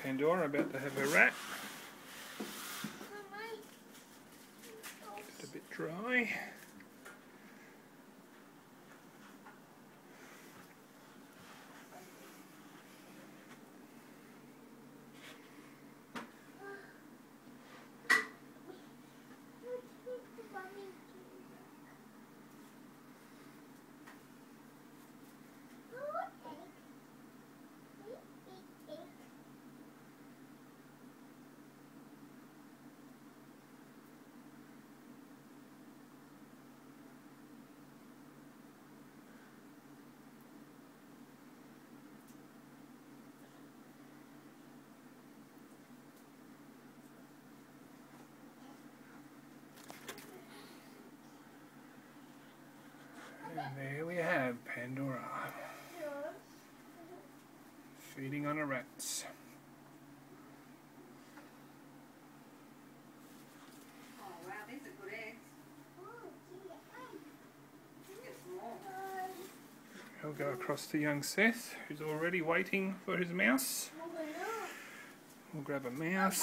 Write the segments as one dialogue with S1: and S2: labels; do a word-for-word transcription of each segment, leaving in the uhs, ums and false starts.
S1: Pandora about to have her rat. It's a bit dry. And there we have Pandora feeding on her rats.
S2: Oh wow, these are good eggs. Get some more.
S1: I'll go across to young Seth, who's already waiting for his mouse. We'll grab a mouse.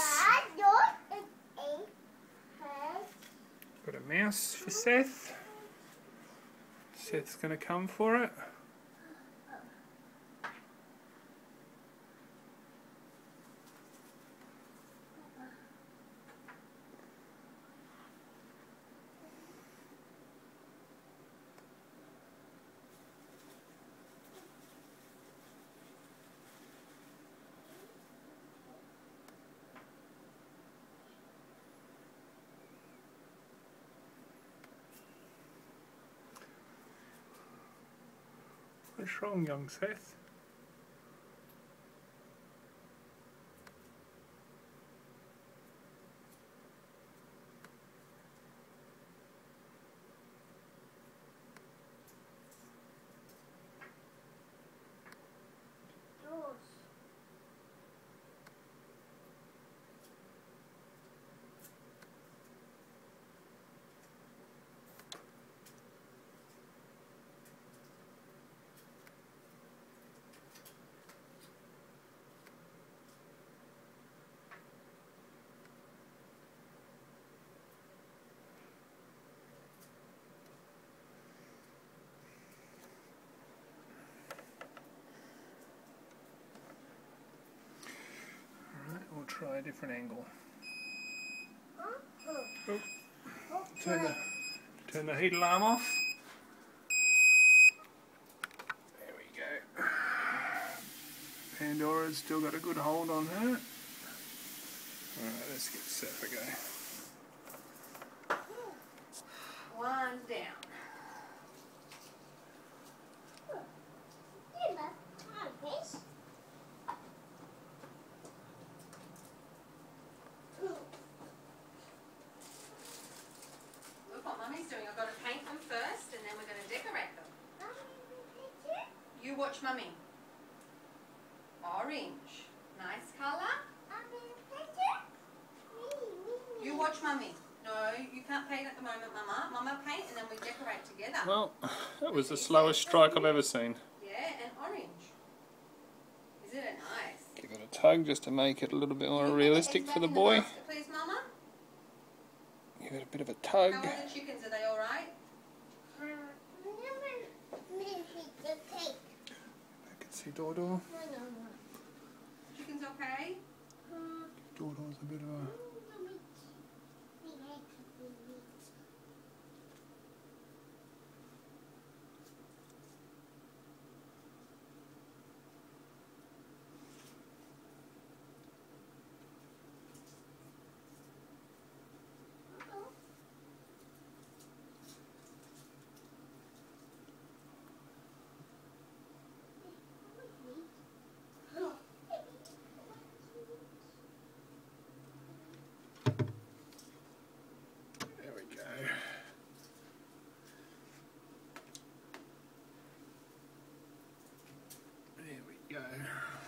S1: Got a mouse for Seth. Seth's going to come for it. What's wrong, young Seth? We'll try a different angle. Oh. Turn the turn the heat alarm off. There we go. Pandora's still got a good hold on her. Alright, let's get Seth a go.
S2: One down. Mummy's doing. I've got to paint them first and then we're going to decorate them. You watch Mummy. Orange. Nice colour. You watch Mummy. No, you can't paint at the moment, Mama. Mama paint and then we decorate together.
S1: Well, that was the slowest strike I've ever seen.
S2: Yeah, and orange. Isn't it nice?
S1: Give it a tug just to make it a little bit more realistic for the boy.
S2: Basket, please, Mama.
S1: Give it a bit of a tug.
S2: How are the chickens? Are they all right?
S1: I can see Dodo.
S2: Chickens okay?
S1: Dodo's a bit of a... There we go.